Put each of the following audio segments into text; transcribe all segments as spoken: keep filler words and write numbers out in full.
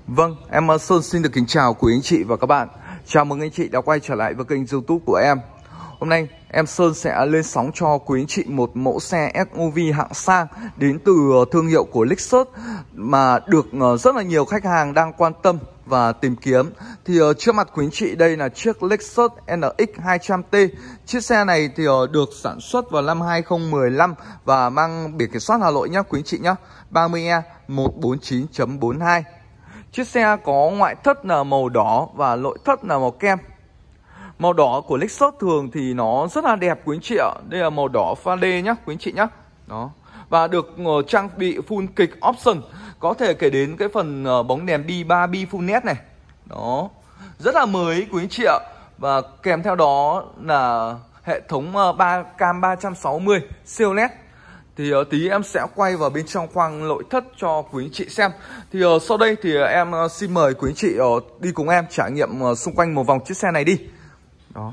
Vâng, em Sơn xin được kính chào quý anh chị và các bạn. Chào mừng anh chị đã quay trở lại với kênh YouTube của em. Hôm nay em Sơn sẽ lên sóng cho quý anh chị một mẫu xe ét u vê hạng sang đến từ thương hiệu của Lexus mà được rất là nhiều khách hàng đang quan tâm và tìm kiếm. Thì uh, trước mặt quý anh chị đây là chiếc Lexus en ích hai trăm T. Chiếc xe này thì uh, được sản xuất vào năm hai không một lăm và mang biển kiểm soát Hà Nội nhé quý anh chị nhé, ba mươi E một bốn chín chấm bốn hai. Chiếc xe có ngoại thất là màu đỏ và nội thất là màu kem. Màu đỏ của Lexus thường thì nó rất là đẹp quý anh chị ạ. Đây là màu đỏ pha lê nhá quý anh chị nhá. Đó. Và được uh, trang bị full kịch option. Có thể kể đến cái phần uh, bóng đèn bi ba bi full nét này. Đó. Rất là mới quý anh chị ạ. Và kèm theo đó là hệ thống uh, ba cam ba trăm sáu mươi siêu led. Thì uh, tí em sẽ quay vào bên trong khoang nội thất cho quý anh chị xem. Thì uh, sau đây thì uh, em uh, xin mời quý anh chị uh, đi cùng em trải nghiệm uh, xung quanh một vòng chiếc xe này đi. Đó.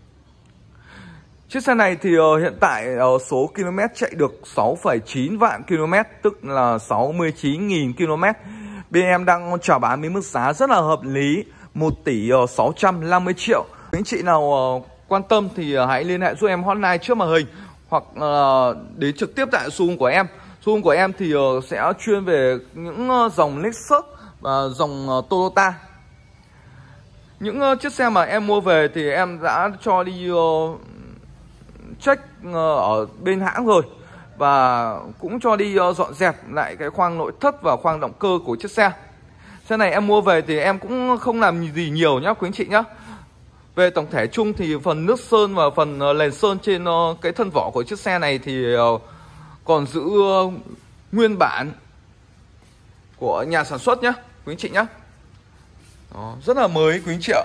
Chiếc xe này thì uh, hiện tại uh, số km chạy được sáu phẩy chín vạn km, tức là sáu mươi chín nghìn km. Bên em đang chào bán với mức giá rất là hợp lý, một tỷ sáu trăm năm mươi triệu. Quý anh chị nào uh, quan tâm thì uh, hãy liên hệ giúp em hotline trước màn hình hoặc uh, đến trực tiếp tại showroom của em. Showroom của em thì uh, sẽ chuyên về những uh, dòng Lexus và dòng uh, Toyota. Những uh, chiếc xe mà em mua về thì em đã cho đi uh, check uh, ở bên hãng rồi. Và cũng cho đi uh, dọn dẹp lại cái khoang nội thất và khoang động cơ của chiếc xe. Xe này em mua về thì em cũng không làm gì nhiều nhá quý anh chị nhá. Về tổng thể chung thì phần nước sơn và phần uh, nền sơn trên uh, cái thân vỏ của chiếc xe này thì uh, còn giữ uh, nguyên bản của nhà sản xuất nhá quý anh chị nhá. Đó, rất là mới quý anh chị ạ.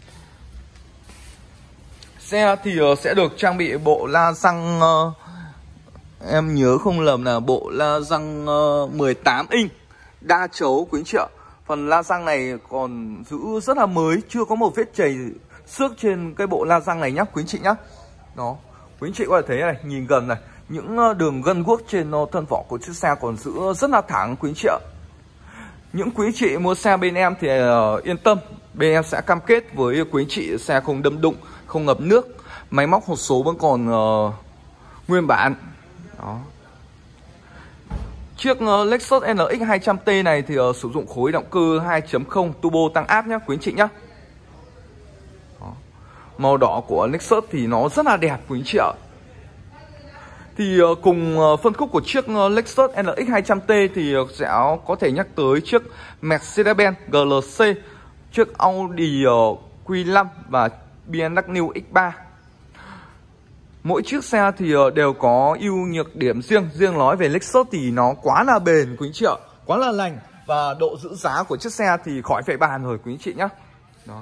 Xe thì uh, sẽ được trang bị bộ la răng uh, em nhớ không lầm là bộ la răng uh, mười tám inch đa chấu quý anh chị ạ. Phần la răng này còn giữ rất là mới, chưa có một vết chảy xước trên cái bộ la răng này nhá quý anh chị nhá. Đó, quý anh chị có thể thấy này, nhìn gần này, những đường gân guốc trên thân vỏ của chiếc xe còn giữ rất là thẳng quý anh chị ạ. Những quý anh chị mua xe bên em thì uh, yên tâm, bên em sẽ cam kết với quý anh chị xe không đâm đụng, không ngập nước, máy móc hộp số vẫn còn uh, nguyên bản. Đó. Chiếc uh, Lexus en ích hai trăm T này thì uh, sử dụng khối động cơ hai chấm không turbo tăng áp nhé quý anh chị nhé. Đó. Màu đỏ của Lexus thì nó rất là đẹp quý anh chị ạ. Thì uh, cùng uh, phân khúc của chiếc uh, Lexus en ích hai trăm T thì uh, sẽ có thể nhắc tới chiếc Mercedes-Benz giê lờ xê, chiếc Audi uh, Q năm và bê em vê ích ba. Mỗi chiếc xe thì uh, đều có ưu nhược điểm riêng. Riêng nói về Lexus thì nó quá là bền quý anh chị ạ, quá là lành. Và độ giữ giá của chiếc xe thì khỏi phải bàn rồi quý anh chị nhé. Đó.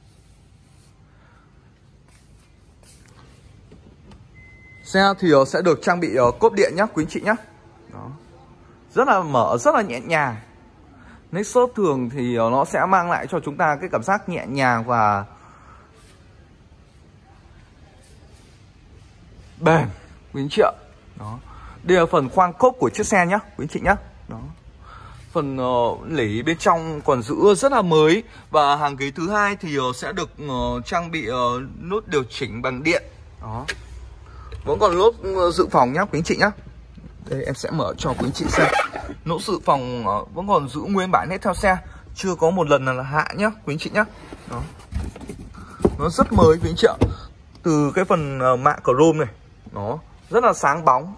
Xe thì sẽ được trang bị cốp điện nhé quý anh chị nhé. Đó. Rất là mở, rất là nhẹ nhàng. Lexus thường thì nó sẽ mang lại cho chúng ta cái cảm giác nhẹ nhàng và bền quý anh chị ạ. Đó. Đây là phần khoang cốp của chiếc xe nhé quý anh chị nhé. Đó. Phần uh, lỉ bên trong còn giữ rất là mới. Và hàng ghế thứ hai thì uh, sẽ được uh, trang bị uh, nút điều chỉnh bằng điện. Đó. Vẫn còn lốp dự phòng nhá quý anh chị nhá. Đây em sẽ mở cho quý anh chị xem. Lốp dự phòng uh, vẫn còn giữ nguyên bản hết theo xe, chưa có một lần là hạ nhá quý anh chị nhá. Đó. Nó rất mới quý anh chị ạ. Từ cái phần uh, mạ chrome này, nó rất là sáng bóng.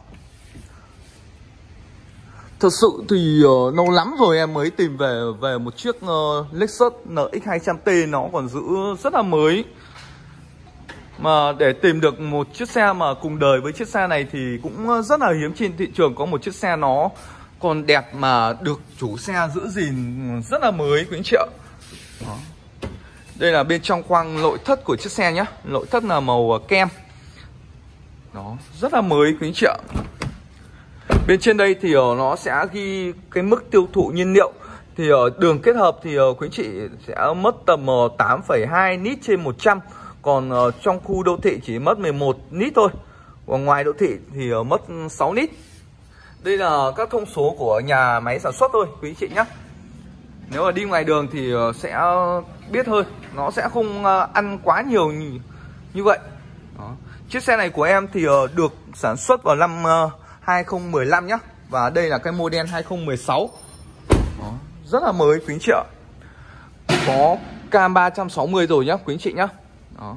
Thật sự thì uh, lâu lắm rồi em mới tìm về về một chiếc uh, Lexus en ích hai trăm T nó còn giữ rất là mới. Mà để tìm được một chiếc xe mà cùng đời với chiếc xe này thì cũng rất là hiếm trên thị trường có một chiếc xe nó còn đẹp mà được chủ xe giữ gìn rất là mới quý anh chị ạ. Đó. Đây là bên trong khoang nội thất của chiếc xe nhé. Nội thất là màu kem. Đó, rất là mới quý anh chị ạ. Bên trên đây thì nó sẽ ghi cái mức tiêu thụ nhiên liệu. Thì ở đường kết hợp thì quý anh chị sẽ mất tầm tám phẩy hai lít trên một trăm. Còn uh, trong khu đô thị chỉ mất mười một lít thôi. Còn ngoài đô thị thì uh, mất sáu lít. Đây là các thông số của nhà máy sản xuất thôi quý anh chị nhé. Nếu mà đi ngoài đường thì sẽ biết hơn, nó sẽ không ăn quá nhiều như, như vậy. Đó. Chiếc xe này của em thì được sản xuất vào năm hai không một năm nhá. Và đây là cái model hai không một sáu. Đó. Rất là mới quý anh chị ạ. Có cam ba trăm sáu mươi rồi nhá quý anh chị nhá. Đó.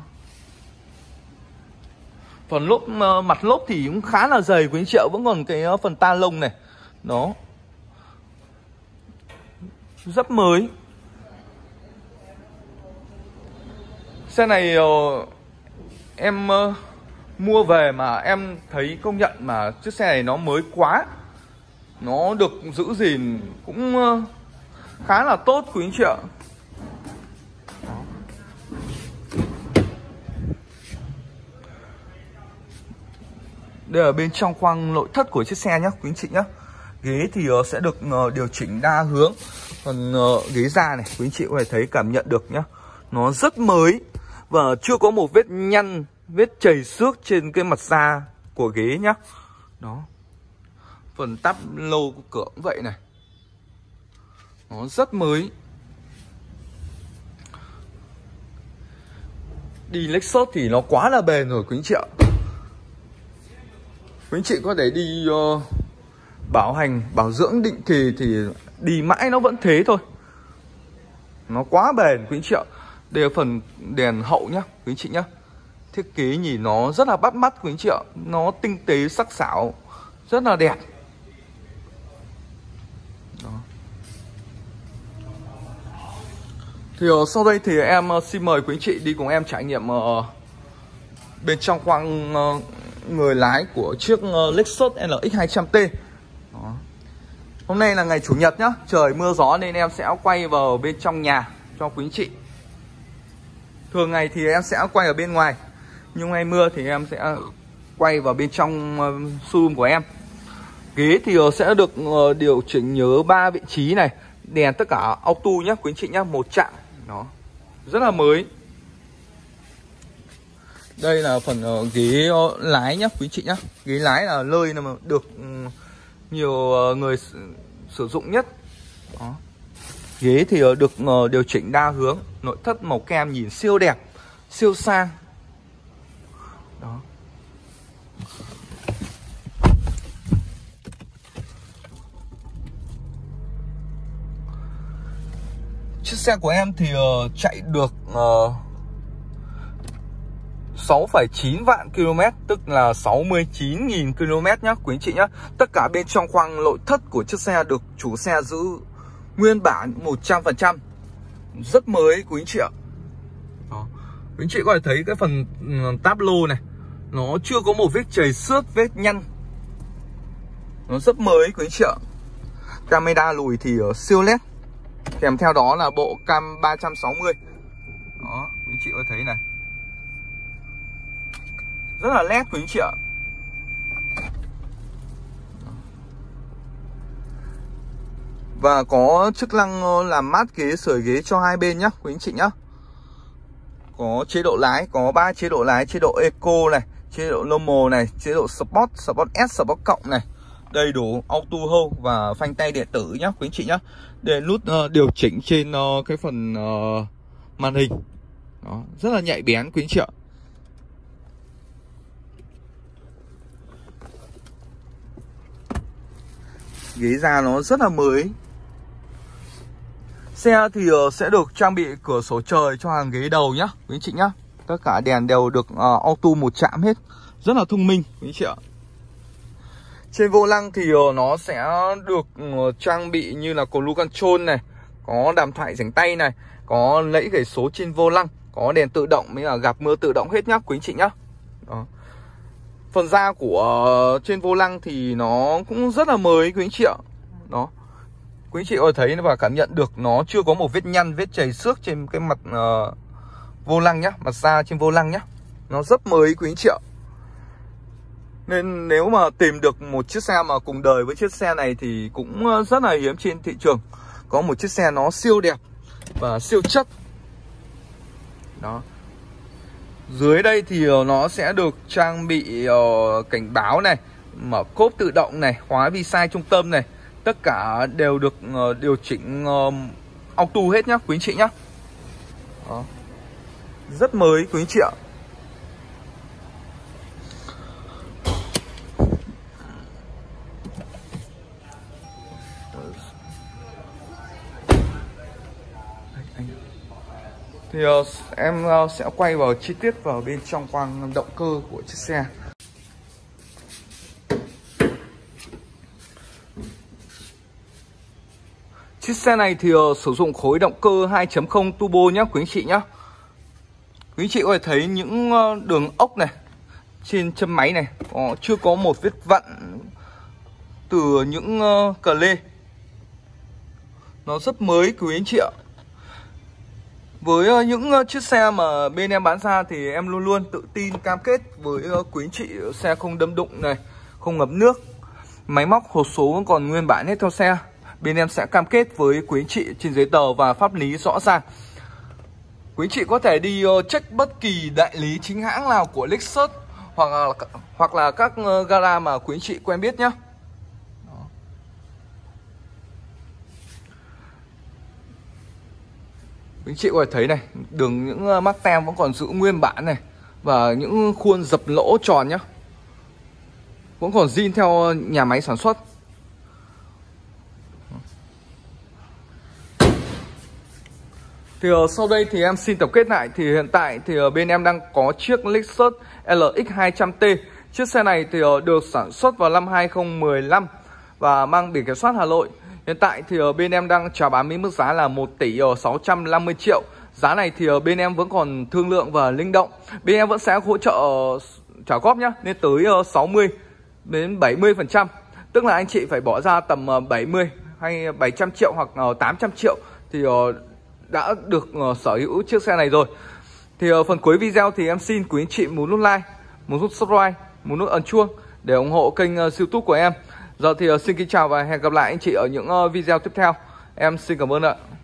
Phần lốp, mặt lốp thì cũng khá là dày quý anh chị ạ. Vẫn còn cái phần ta lông này. Đó. Rất mới. Xe này uh, em uh, mua về mà em thấy công nhận mà chiếc xe này nó mới quá. Nó được giữ gìn cũng uh, khá là tốt quý anh chị ạ. Đây là bên trong khoang nội thất của chiếc xe nhé quý anh chị nhé. Ghế thì uh, sẽ được uh, điều chỉnh đa hướng. Còn uh, ghế da này quý anh chị có thể thấy, cảm nhận được nhá. Nó rất mới và chưa có một vết nhăn, vết chảy xước trên cái mặt da của ghế nhá. Đó. Phần tắp lô của cửa cũng vậy này. Nó rất mới. Đi Lexus thì nó quá là bền rồi quý anh chị ạ. Quý anh chị có thể đi uh, bảo hành, bảo dưỡng định kỳ thì đi mãi nó vẫn thế thôi. Nó quá bền quý anh chị ạ. Đây là phần đèn hậu nhá quý anh chị nhá. Thiết kế nhìn nó rất là bắt mắt quý anh chị ạ. Nó tinh tế sắc sảo, rất là đẹp. Đó. Thì uh, sau đây thì em uh, xin mời quý anh chị đi cùng em trải nghiệm uh, bên trong khoang uh, người lái của chiếc uh, Lexus L X hai trăm T. Đó. Hôm nay là ngày Chủ nhật nhá, trời mưa gió nên em sẽ quay vào bên trong nhà cho quý anh chị. Thường ngày thì em sẽ quay ở bên ngoài, nhưng ngày mưa thì em sẽ quay vào bên trong uh, showroom của em. Ghế thì uh, sẽ được uh, điều chỉnh nhớ ba vị trí này, đèn tất cả auto nhá quý anh chị nhá, một chạm. Đó. Rất là mới. Đây là phần uh, ghế uh, lái nhá quý anh chị nhá. Ghế lái là nơi mà được um, nhiều uh, người sử, sử dụng nhất. Đó. Ghế thì uh, được uh, điều chỉnh đa hướng. Nội thất màu kem nhìn siêu đẹp, siêu sang. Đó. Chiếc xe của em thì uh, chạy được uh, sáu phẩy chín vạn km, tức là sáu mươi chín nghìn km nhá quý anh chị nhá. Tất cả bên trong khoang nội thất của chiếc xe được chủ xe giữ nguyên bản một trăm phần trăm. Rất mới quý anh chị ạ. Đó. Quý anh chị có thể thấy cái phần táp lô này, nó chưa có một vết chảy xước, vết nhăn. Nó rất mới quý anh chị ạ. Camera lùi thì uh, siêu led. Kèm theo đó là bộ cam ba trăm sáu mươi. Đó, quý anh chị có thấy này. Rất là led quý anh chị ạ. Và có chức năng làm mát ghế, sưởi ghế cho hai bên nhá quý anh chị nhá. Có chế độ lái, có ba chế độ lái, chế độ Eco này, chế độ Normal này, chế độ Sport, Sport S, Sport cộng này. Đầy đủ auto hold và phanh tay điện tử nhá quý anh chị nhá. Để nút uh, điều chỉnh trên uh, cái phần uh, màn hình. Đó, rất là nhạy bén quý anh chị ạ. Ghế da nó rất là mới. Xe thì uh, sẽ được trang bị cửa sổ trời cho hàng ghế đầu nhá quý anh chị nhá. Tất cả đèn đều được uh, auto một chạm hết. Rất là thông minh quý anh chị ạ. Trên vô lăng thì uh, nó sẽ được uh, trang bị như là cruise control này, có đàm thoại rảnh tay này, có lẫy gảy số trên vô lăng, có đèn tự động mới là gặp mưa tự động hết nhá quý anh chị nhá. Đó. Phần da của uh, trên vô lăng thì nó cũng rất là mới quý anh chị ạ. Đó. Quý anh chị có thể thấy và cảm nhận được nó chưa có một vết nhăn, vết chảy xước trên cái mặt uh, vô lăng nhá, mặt da trên vô lăng nhá. Nó rất mới quý anh chị ạ. Nên nếu mà tìm được một chiếc xe mà cùng đời với chiếc xe này thì cũng rất là hiếm trên thị trường. Có một chiếc xe nó siêu đẹp và siêu chất. Đó. Dưới đây thì nó sẽ được trang bị uh, cảnh báo này, mở cốp tự động này, khóa vi sai trung tâm này. Tất cả đều được uh, điều chỉnh uh, auto hết nhá quý anh chị nhá. Đó. Rất mới quý anh chị ạ. Thì uh, em uh, sẽ quay vào chi tiết vào bên trong khoang động cơ của chiếc xe. Chiếc xe này thì uh, sử dụng khối động cơ hai chấm không turbo nhá quý anh chị nhá. Quý anh chị có thể thấy những uh, đường ốc này trên chân máy này có chưa có một vết vặn từ những uh, cờ lê. Nó rất mới quý anh chị ạ. Với uh, những uh, chiếc xe mà bên em bán ra thì em luôn luôn tự tin cam kết với uh, quý anh chị xe không đâm đụng này, không ngập nước. Máy móc hộp số vẫn còn nguyên bản hết theo xe. Bên em sẽ cam kết với quý anh chị trên giấy tờ và pháp lý rõ ràng. Quý anh chị có thể đi uh, check bất kỳ đại lý chính hãng nào của Lexus hoặc là hoặc là các uh, gara mà quý anh chị quen biết nhé. Quý anh chị có thể thấy này, đường những uh, mác tem vẫn còn giữ nguyên bản này và những khuôn dập lỗ tròn nhá, vẫn còn zin theo nhà máy sản xuất. Thì uh, sau đây thì em xin tổng kết lại. Thì hiện tại thì uh, bên em đang có chiếc Lexus L X hai trăm T. Chiếc xe này thì uh, được sản xuất vào năm hai không một lăm và mang biển kiểm soát Hà Nội. Hiện tại thì uh, bên em đang chào bán với mức giá là một tỷ sáu trăm năm mươi triệu. Giá này thì uh, bên em vẫn còn thương lượng và linh động. Bên em vẫn sẽ hỗ trợ uh, trả góp nhá, lên tới uh, sáu mươi đến bảy mươi phần trăm. Tức là anh chị phải bỏ ra tầm uh, bảy mươi hay bảy trăm triệu hoặc uh, tám trăm triệu thì uh, đã được uh, sở hữu chiếc xe này rồi. Thì uh, phần cuối video thì em xin quý anh chị muốn nút like, muốn nút subscribe, muốn nút ấn chuông để ủng hộ kênh uh, YouTube của em. Giờ thì uh, xin kính chào và hẹn gặp lại anh chị ở những uh, video tiếp theo. Em xin cảm ơn ạ.